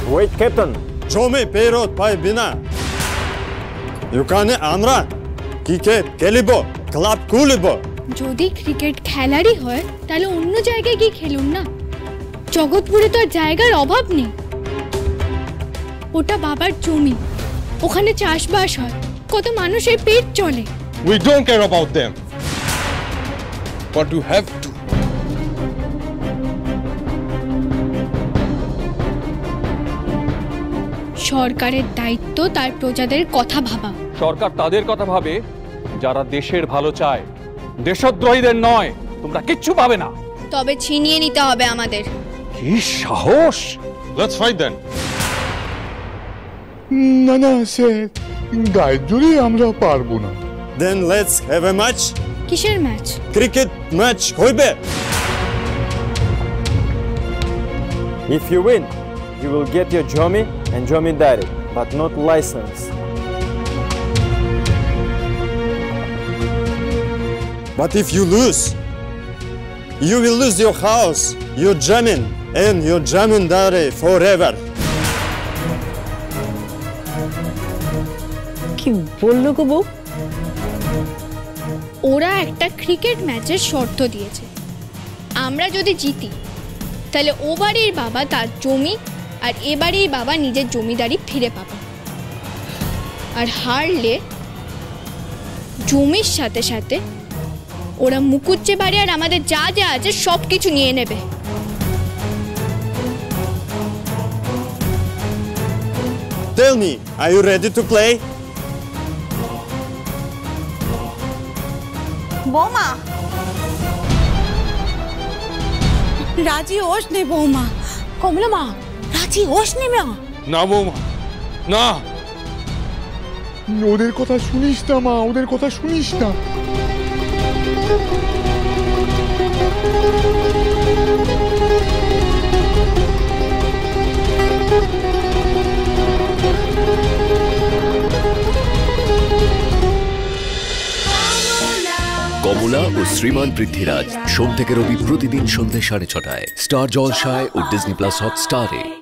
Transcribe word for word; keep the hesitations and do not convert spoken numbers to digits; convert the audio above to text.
Wait, Captain. জমি পেরোত পাইবি না এখানে আমরা ক্রিকেট খেলিব ক্লাব খুলিব যদি ক্রিকেট খেলারই হয় তাহলে অন্য জায়গায় গিয়ে খেলুন না জগৎপুরে তো আর জায়গার অভাব নেই ওটা বাবার জমি ওখানে চাষবাস হয় কত মানুষের পেট চলে We don't care about them. But you have to. সরকারের দায়িত্ব তার প্রজাদের কথা ভাবা সরকার তাদের কথা ভাবে যারা দেশের ভালো চায় দেশদ্রোহীদের নয় তোমরা কিচ্ছু পাবে না তবে ছিনিয়ে নিতে হবে আমাদের কি সাহস Let's fight then. না না স্যার গায়ের জোরে আমরা পারবো না Then let's have a match কিসের ম্যাচ ক্রিকেট ম্যাচ হইবে If you win, you will get your jomi and jomidari, but not license. But if you lose, you will lose your house, your jamin, and your jamindari forever. কি বললো গো বউ ওরা একটা cricket ম্যাচের শর্ত দিয়েছে আমরা যদি জিতি তাহলে ও বাড়ির বাবা তার জমি আর এ বাড়ির বাবা নিজের জমিদারি ফিরে পাবে আর হারলে জমির সাথে সাথে ওরা মুকুজ্জে বাড়ি আর আমাদের যা যা আছে সব কিছু নিয়ে নেবে Tell me, are you ready to play? বৌমা রাজি হোস নে বৌমা কমলা মা রাজি হোস নে মা না বৌমা না ওদের কথা শুনিস না মা ওদের কথা শুনিস না কমলা ও শ্রীমান পৃথ্বীরাজ সোম থেকে রবি প্রতিদিন সন্ধ্যে সাড়ে ছটায় স্টার জলসায় ও ডিজনি প্লাস হটস্টারে।